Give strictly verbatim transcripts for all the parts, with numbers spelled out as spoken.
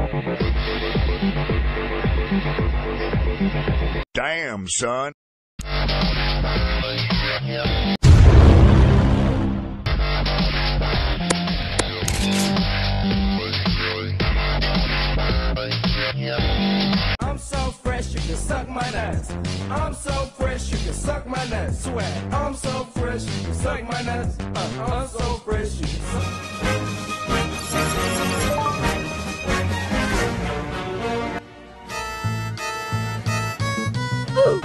Damn, son. I'm so fresh, you can suck my nuts. I'm so fresh, you can suck my nuts. Swag. I'm so fresh, you can suck my nuts. Uh, I'm so fresh, you can suck. Ooh.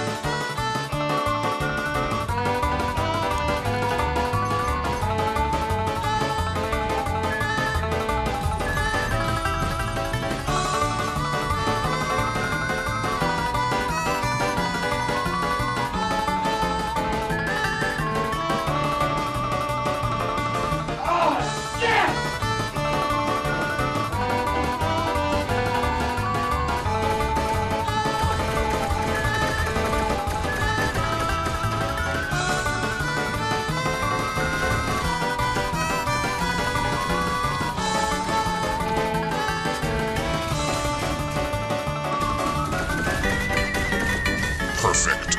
Perfect.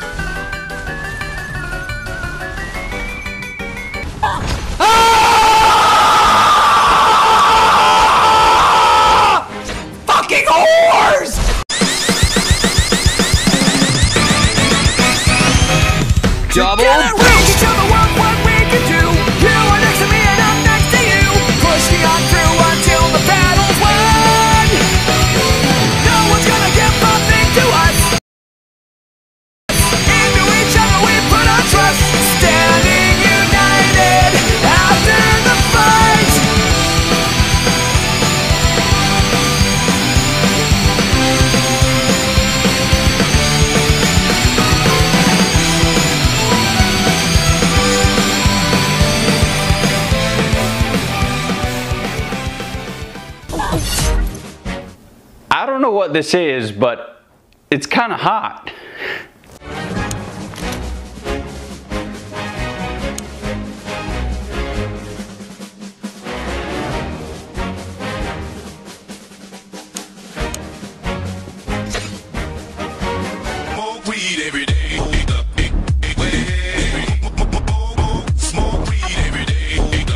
Ah! Fucking whores! Double. Get it right, each other what, what we can do. You are next to me and I'm next to you. Push me on through until the battle's won. No one's gonna give nothing to us. Into each other we put our trust. Standing united after the fight. I don't know what this is, but it's kind of hot. Smoke weed every day. Smoke weed every day.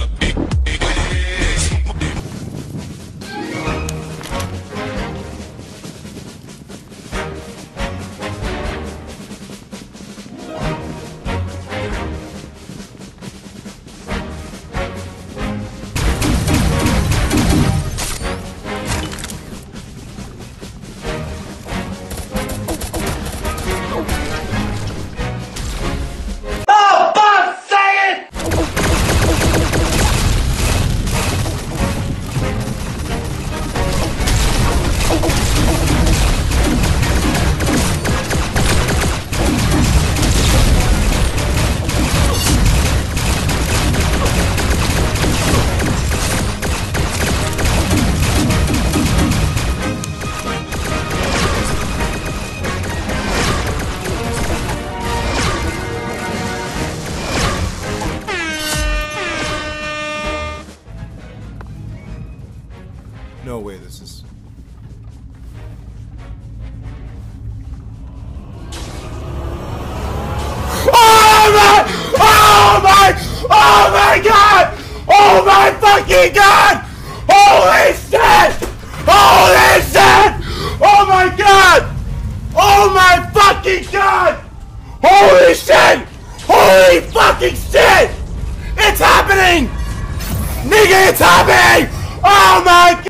No way this is... Oh my! Oh my! Oh my god! Oh my fucking god! Holy shit! Holy shit! Oh my god! Oh my fucking god! Holy shit! Holy fucking shit! It's happening! Nigga, it's happening! Oh my god!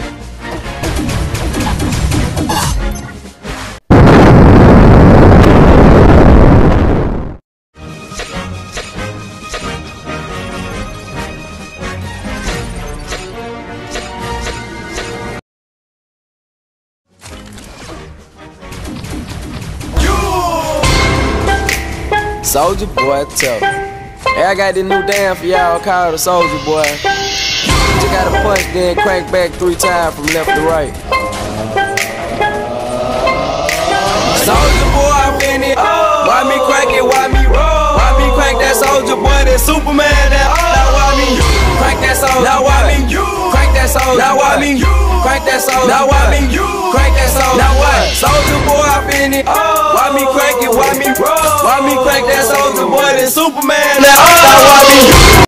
Soulja boy, tell me. Hey, I got this new dance for y'all called the Soulja boy. You just gotta punch, then crank back three times from left to right. Soulja boy, I'm in it. Why me crank it? Why me roll? Why me crank that Soulja boy? That Superman? That now why me crank that Soulja? Now why me crank that Soulja? Now why me crank that Soulja. Now why me crank that Soulja? Now what? Soulja boy, I finna it. Why me crank it? Why me roll? Why me crank that Soulja boy? Then Superman. Now